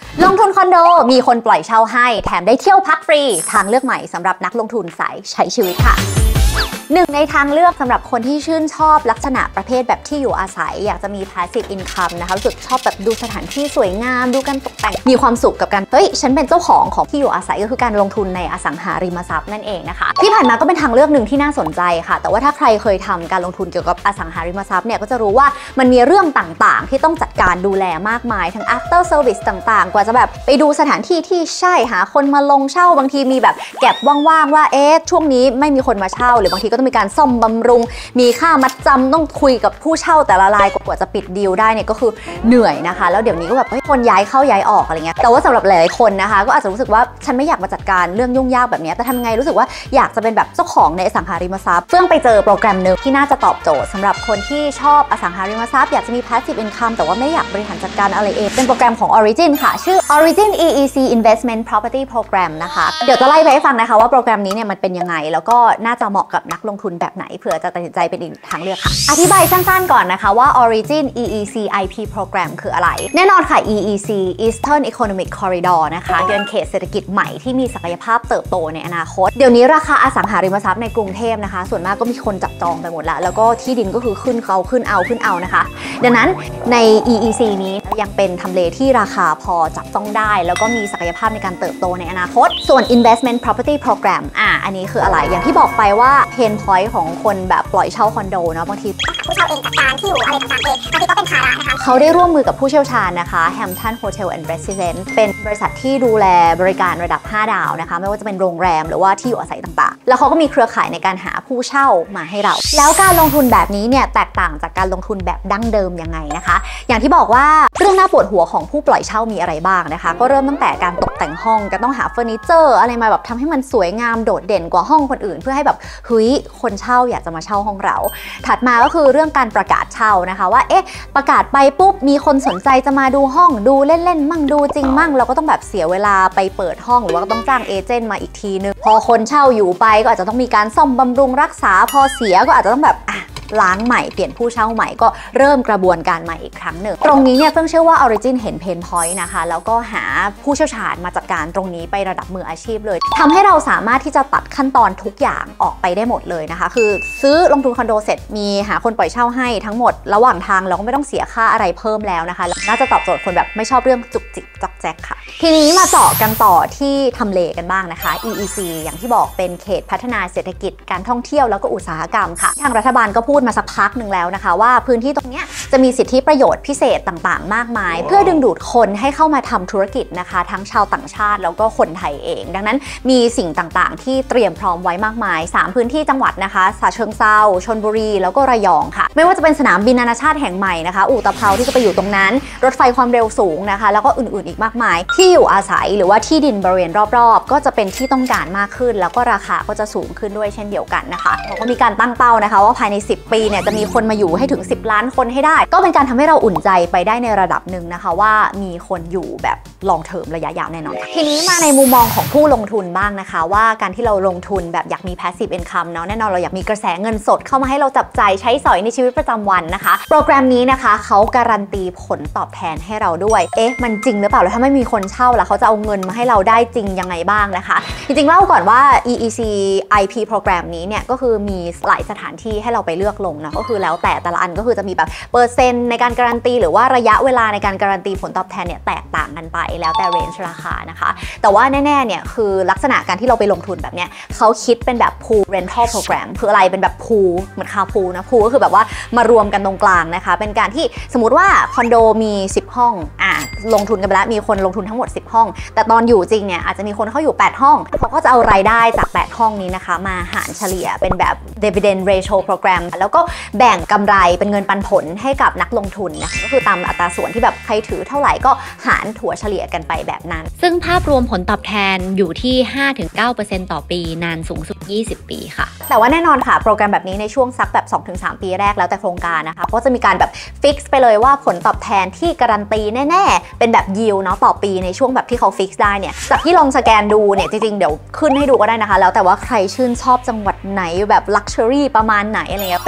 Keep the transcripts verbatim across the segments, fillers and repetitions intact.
ลงทุนคอนโดมีคนปล่อยเช่าให้แถมได้เที่ยวพักฟรีทางเลือกใหม่สำหรับนักลงทุนสายใช้ชีวิตค่ะหนึ่งในทางเลือกสำหรับคนที่ชื่นชอบลักษณะประเภทแบบที่อยู่อาศัยอยากจะมี passive income นะคะรู้สึกชอบแบบดูสถานที่สวยงามดูการตกแต่งมีความสุขกับการเฮ้ยฉันเป็นเจ้าของของที่อยู่อาศัยก็คือการลงทุนในอสังหาริมทรัพย์นั่นเองนะคะที่ผ่านมาก็เป็นทางเลือกหนึ่งที่น่าสนใจค่ะแต่ว่าถ้าใครเคยทำการลงทุนเกี่ยวกับอสังหาริมทรัพย์เนี่ยก็จะรู้ว่ามันมีเรื่องต่างๆที่ต้องจัดการดูแลมากมายทั้ง after service ต่างๆกว่าจะแบบไปดูสถานที่ที่ใช่หาคนมาลงเช่าบางทีมีแบบแก็บว่างๆว่าเอ๊ะช่วงนี้ไม่มีคนมาเช่าหรือบางทีก็ต้องมีการซ่อมบำรุงมีค่ามัดจำต้องคุยกับผู้เช่าแต่ละรายกว่าจะปิดดีลได้เนี่ยก็คือเหนื่อยนะคะแล้วเดี๋ยวนี้ก็แบบเฮ้ยคนย้ายเข้าย้ายออกอะไรเงี้ยแต่ว่าสำหรับหลายๆคนนะคะก็อาจจะรู้สึกว่าฉันไม่อยากมาจัดการเรื่องยุ่งยากแบบนี้แต่ทำไงรู้สึกว่าอยากจะเป็นแบบเจ้าของในอสังหาริมทรัพย์เฟื่องไปเจอโปรแกรมนึงที่น่าจะตอบโจทย์สำหรับคนที่ชอบอสังหาริมทรัพย์อยากจะมี passive income แต่ว่าไม่อยากบริหารจัดการอะไรเองเป็นโปรแกรมของ Origin ค่ะชื่อ Origin อี อี ซี Investment Property Program นะคะเดี๋ยวจะไล่ไปให้ฟังนะคะว่าโปรแกรมนี้เนี่ยมันเป็นยังไงแล้วก็น่าจะเหมาะกับนักลงทุนแบบไหนเผื่อจะตัดสินใจเป็นอีกทางเลือกค่ะอธิบายสั้นๆก่อนนะคะว่า Origin อี อี ซี ไอ พี Program คืออะไรแน่นอนค่ะ อี อี ซี Eastern Economic Corridor นะคะเป็นเขตเศรษฐกิจใหม่ที่มีศักยภาพเติบโตในอนาคตเดี๋ยวนี้ราคาอสังหาริมทรัพย์ในกรุงเทพนะคะส่วนมากก็มีคนจับจองไปหมดแล้วแล้วก็ที่ดินก็คือขึ้นเขาขึ้นเอาขึ้นเอานะคะดังนั้นใน อี อี ซี นี้ยังเป็นทำเลที่ราคาพอจับต้องได้แล้วก็มีศักยภาพในการเติบโตในอนาคตส่วน Investment Property Program อ่ะอันนี้คืออะไรอย่างที่บอกไปว่า Pain Point ของคนแบบปล่อยเช่าคอนโดเนาะบางทีผู้เช่าเองจัดการที่อยู่อะไรต่างๆเองบางทีก็เป็นภาระนะคะเขาได้ร่วมมือกับผู้เชี่ยวชาญนะคะ Hampton Hotel and Residence เป็นบริษัทที่ดูแลบริการระดับห้าดาวนะคะไม่ว่าจะเป็นโรงแรมหรือว่าที่อยู่อาศัยต่างๆแล้วเขาก็มีเครือข่ายในการหาผู้เช่ามาให้เราแล้วการลงทุนแบบนี้เนี่ยแตกต่างจากการลงทุนแบบดั้งเดิมยังไงนะคะอย่างที่บอกว่าเรื่องน่าปวดหัวของผู้ปล่อยเช่ามีอะไรบ้างนะคะก็เริ่มตั้งแต่การตกแต่งห้องก็ต้องหาเฟอร์นิเจอร์อะไรมาแบบทำให้มันสวยงามโดดเด่นกว่าห้องคนอื่นเพื่อให้แบบเฮ้ยคนเช่าอยากจะมาเช่าห้องเราถัดมาก็คือเรื่องการประกาศเช่านะคะว่าเอ๊ะประกาศไปปุ๊บมีคนสนใจจะมาดูห้องดูเล่นๆมั่งดูจริงมั่งเราก็ต้องแบบเสียเวลาไปเปิดห้องหรือว่าก็ต้องจ้างเอเจนต์มาอีกทีนึงพอคนเช่าอยู่ไปก็อาจจะต้องมีการซ่อมบำรุงรักษาพอเสียก็อาจจะต้องแบบอ่ะล้างใหม่เปลี่ยนผู้เช่าใหม่ก็เริ่มกระบวนการใหม่อีกครั้งหนึ่งตรงนี้เนี่ยเพิ่งเชื่อว่า Origin เห็นเพนพอยต์นะคะแล้วก็หาผู้เชี่ยวชาญมาจัดการตรงนี้ไประดับมืออาชีพเลยทำให้เราสามารถที่จะตัดขั้นตอนทุกอย่างออกไปได้หมดเลยนะคะคือซื้อลงทุนคอนโดเสร็จมีหาคนปล่อยเช่าให้ทั้งหมดระหว่างทางเราก็ไม่ต้องเสียค่าอะไรเพิ่มแล้วนะคะน่าจะตอบโจทย์คนแบบไม่ชอบเรื่องจุกจิกจักแจ๊กค่ะทีนี้มาเจาะกันต่อที่ทำเลกันบ้างนะคะ อี อี ซี อย่างที่บอกเป็นเขตพัฒนาเศรษฐกิจการท่องเที่ยวแล้วก็อุตสาหกรรมค่ะทางรัฐบาลก็พูดมาสักพักหนึ่งแล้วนะคะว่าพื้นที่ตรงนี้จะมีสิทธิประโยชน์พิเศษต่างๆมากมายเพื่อดึงดูดคนให้เข้ามาทำธุรกิจนะคะทั้งชาวต่างชาติแล้วก็คนไทยเองดังนั้นมีสิ่งต่างๆที่เตรียมพร้อมไว้มากมายสามพื้นที่จังหวัดนะคะฉะเชิงเทราชลบุรีแล้วก็ระยองค่ะไม่ว่าจะเป็นสนามบินนานาชาติแห่งใหม่นะคะอู่ตะเภาที่จะไปอยู่ตรงนั้นรถไฟความเร็วสูงนะคะแล้วก็อื่นๆอีกมากมายที่อยู่อาศัยหรือว่าที่ดินบริเวณรอบๆก็จะเป็นที่ต้องการมากขึ้นแล้วก็ราคาก็จะสูงขึ้นด้วยเช่นเดียวกันนะคะเขาก็มีการตั้งเป้านะคะว่าภายในสิบปีเนี่ยจะมีคนมาอยู่ให้ถึงสิบล้านคนให้ได้ก็เป็นการทำให้เราอุ่นใจไปได้ในระดับหนึ่งนะคะว่ามีคนอยู่แบบลองเทอมระยะยาวแน่นอนทีนี้มาในมุมมองของผู้ลงทุนบ้างนะคะว่าการที่เราลงทุนแบบอยากมี passive income เนาะแน่นอนเราอยากมีกระแสเงินสดเข้ามาให้เราจับจ่ายใช้สอยในชีวิตประจำวันนะคะโปรแกรมนี้นะคะเขาการันตีผลตอบแทนให้เราด้วยเอ๊ะมันจริงหรือเปล่าแล้วถ้าไม่มีคนเช่าล่ะเขาจะเอาเงินมาให้เราได้จริงยังไงบ้างนะคะจริงๆเล่าก่อนว่า อี อี ซี ไอ พี โปรแกรมนี้เนี่ยก็คือมีหลายสถานที่ให้เราไปเลือกลงนะก็คือแล้วแต่แต่ละอันก็คือจะมีแบบเปอร์เซ็นต์ในการการันตีหรือว่าระยะเวลาในการการันตีผลตอบแทนเนี่ยแตกต่างกันไปแล้วแต่เรนจ์ราคานะคะแต่ว่าแน่ๆเนี่ยคือลักษณะการที่เราไปลงทุนแบบเนี้ยเขาคิดเป็นแบบ pool rental program คืออะไรเป็นแบบ pool เหมือนคาพูนะ pool ก็คือแบบว่ามารวมกันตรงกลางนะคะเป็นการที่สมมติว่าคอนโดมีสิบห้องอ่ะลงทุนกันไปแล้วมีคนลงทุนทั้งหมดสิบห้องแต่ตอนอยู่จริงเนี่ยอาจจะมีคนเข้าอยู่แปดห้องเขาก็จะเอารายได้จากแปดห้องนี้นะคะมาหารเฉลี่ยเป็นแบบ dividend ratio program แล้วก็แบ่งกำไรเป็นเงินปันผลให้กับนักลงทุนนะคะก็คือตามอัตราส่วนที่แบบใครถือเท่าไหร่ก็หารถัวเฉลี่ยกันไปแบบนั้นซึ่งภาพรวมผลตอบแทนอยู่ที่ ห้าถึงเก้าเปอร์เซ็นต์ ต่อปีนานสูงสุดยี่สิบปีค่ะแต่ว่าแน่นอนค่ะโปรแกรมแบบนี้ในช่วงสักแบบ สองถึงสาม ปีแรกแล้วแต่โครงการนะคะก็จะมีการแบบฟิกซ์ไปเลยว่าผลตอบแทนที่การันตีแน่ๆเป็นแบบยิวเนาะต่อปีในช่วงแบบที่เขาฟิกซ์ได้เนี่ยจากที่ลองสแกนดูเนี่ยจริงๆเดี๋ยวขึ้นให้ดูก็ได้นะคะแล้วแต่ว่าใครชื่นชอบจังหวัดไหนแบบลักชัวรี่ประมาณไหนอะไรเงี้ย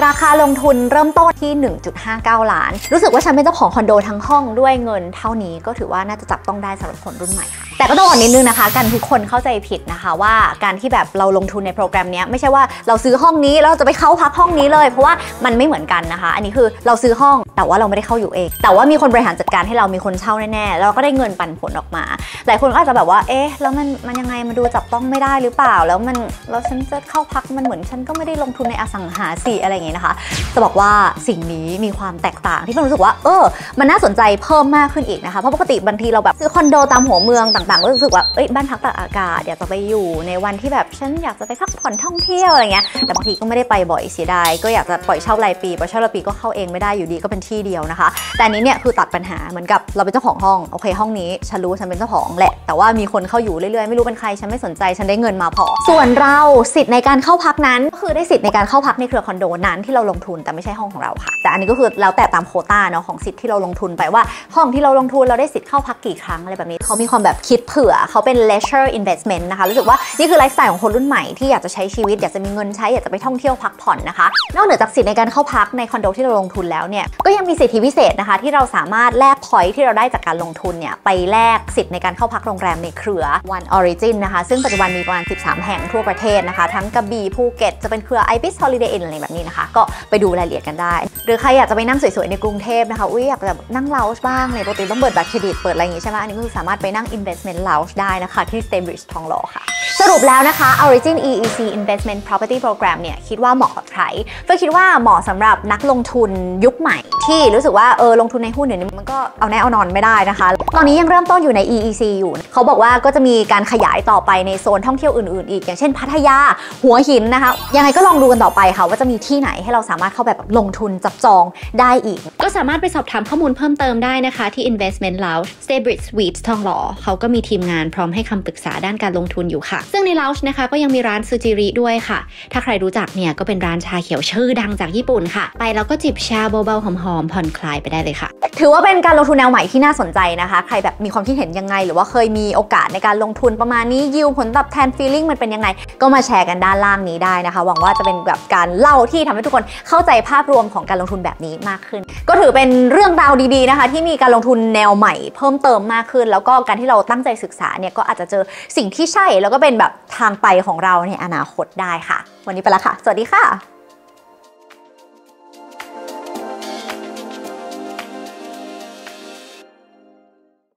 ราคาลงทุนเริ่มต้นที่ หนึ่งจุดห้าเก้า ล้านรู้สึกว่าฉันเป็นเจ้าของคอนโดทั้งห้องด้วยเงินเท่านี้ก็ถือว่าน่าจะจับต้องได้สำหรับคนรุ่นใหม่ค่ะแต่ก็ต้องบอกนิดนึงนะคะกันทุกคนเข้าใจผิดนะคะว่าการที่แบบเราลงทุนในโปรแกรมนี้ไม่ใช่ว่าเราซื้อห้องนี้แล้วจะไปเข้าพักห้องนี้เลยเพราะว่ามันไม่เหมือนกันนะคะอันนี้คือเราซื้อห้องแต่ว่าเราไม่ได้เข้าอยู่เองแต่ว่ามีคนบริหารจัดการให้เรามีคนเช่าแน่ๆแล้วก็ได้เงินปันผลออกมาหลายคนก็อาจจะแบบว่าเอ๊ะแล้วมันมันยังไงมันดูจับต้องไม่ได้หรือเปล่าแล้วมันแล้วฉันจะเข้าพักมันเหมือนฉันก็ไม่ได้ลงทุนในอสังหาสิอะไรอย่างเงี้ยนะคะจะบอกว่าสิ่งนี้มีความแตกต่างที่ผมรู้สึกว่าเออมันน่าสนใจเพิ่มมากขึ้นอีกนะคะเพราะปกติบางทีเราแบบซื้อคอนโดตามหัวเมืองต่างๆก็รู้สึกว่าเอ้ยบ้านพักตากอากาศอยากจะไปอยู่ในวันที่แบบฉันอยากจะไปพักผ่อนท่องเที่ยวอะไรเงี้ยแต่บางทีก็ไม่ได้ไปบ่อยเสียดายก็อยากจะปล่อยเช่ารายปีปล่อยเช่ารายปีก็เข้าเองไม่ได้อยู่ดีก็เป็นที่เดียวนะคะแต่อันนี้เนี่ยคือตัดปัญหาเหมือนกับเราเป็นเจ้าของห้องโอเคห้องนี้ฉันรู้ฉันเป็นเจ้าของแหละแต่ว่ามีคนเข้าอยู่เรื่อยๆไม่รู้เป็นใครฉันไม่สนใจฉันได้เงินมาพอส่วนเราสิทธิ์ในการเข้าพักนั้นก็คือได้สิทธิ์ในการเข้าพักในเครือคอนโดนั้นที่เราลงทุนแต่ไม่ใช่ห้องของเราค่ะแต่อันนี้ก็คือแล้วแต่ตามโควต้าเนาะของสิทธิ์ที่เราลงทุนไปว่าห้องที่เราลงทุนเราได้สิทธิ์เข้าพักกี่ครั้งอะไรแบบนี้เขามีความแบบคิดเผื่อเขาเป็น leisure investment นะคะรู้สึกว่านี่คือไลฟ์สไตล์ของคนรุ่นใหม่ที่อยากจะใช้ชีวิตอยากจะมีเงินใช้อยากจะไปท่องเที่ยวพักผ่อนนะคะนอกเหนือจากสิทธิ์ในการเข้าพักในคอนโดที่เราลงทุนแล้วเนี่ยก็ยังมีสิทธิพิเศษนะคะที่เราสามารถแลก point ที่เราได้จากการลงทุนเนี่ยไปแลกสิทธิ์ในการเข้าพักโรงแรมในเครือ One Origin นะคะซึ่งปัจจุบันมีประมาณสิบสามแห่งทั่วประเทศนะคะทั้งกระบี่ภูเก็ตจะเป็นเครือ Ibis Holiday Inn อะไรแบบนี้นะคะก็ไปดูรายละเอียดกันได้หรือใครอยากจะไปนั่งสวยๆในกรุงเทพนะคะอุ้ยอยากจะนั่ง lounge บ้างเนี่ยปกติต้องเปิดบัตรเครดิตเปิดอะไรอย่างงี้ใช่ไหมอันนี้ก็คือสามารถไปนั่ง investment lounge ได้นะคะที่ Staybridge ทองหล่อค่ะสรุปแล้วนะคะ Origin อี อี ซี Investment Property Program เนี่ยคิดว่าเหมาะกับใครเพื่อคิดว่าเหมาะสำหรับนักลงทุนยุคใหม่ที่รู้สึกว่าเออลงทุนในหุ้นเดี๋ยวนี้มันก็เอาแน่เอานอนไม่ได้นะคะตอนนี้ยังเริ่มต้นอยู่ใน อี อี ซี อยู่เขาบอกว่าก็จะมีการขยายต่อไปในโซนท่องเที่ยวอื่นๆอีกอย่างเช่นพัทยาหัวหินนะคะยังไงก็ลองดูกันต่อไปค่ะว่าจะมีที่ไหนให้เราสามารถเข้าแบบลงทุนจับจองได้อีกก็สามารถไปสอบถามข้อมูลเพิ่มเติมได้นะคะที่ Investment Lounge Staybridge Suites ทองหล่อเขาก็มีทีมงานพร้อมให้คำปรึกษาด้านการลงทุนอยู่ค่ะซึ่งใน Lounge นะคะก็ยังมีร้านซูจิริด้วยค่ะถ้าใครรู้จักเนี่ยก็เป็นร้านชาเขียวชื่อดังจากญี่ปุ่นค่ะไปแล้วก็จิบชาเบาๆหอมๆผ่อนคลายไปได้เลยค่ะถือว่าเป็นการลงทุนแนวใหม่ที่น่าสนใจนะคะใครแบบมีความคิดเห็นยังไงหรือว่าเคยมีโอกาสในการลงทุนประมาณนี้ยิวผลตอบแทน feeling มันเป็นยังไงก็มาแชร์กันด้านล่างนี้ได้นะคะหวังว่าจะเป็นแบบการเล่าที่ทำให้ทุกคนเข้าใจภาพรวมของการลงทุนแบบนี้มากขึ้นก็ถือเป็นเรื่องราวดีๆนะคะที่มีการลงทุนแนวใหม่เพิ่มเติมมากขึ้นแล้วก็การที่เราตั้งใจศึกษาเนี่ยก็อาจจะเจอสิ่งที่ใช่แล้วก็เป็นแบบทางไปของเราในอนาคตได้ค่ะวันนี้ไปแล้วค่ะสวัสดีค่ะ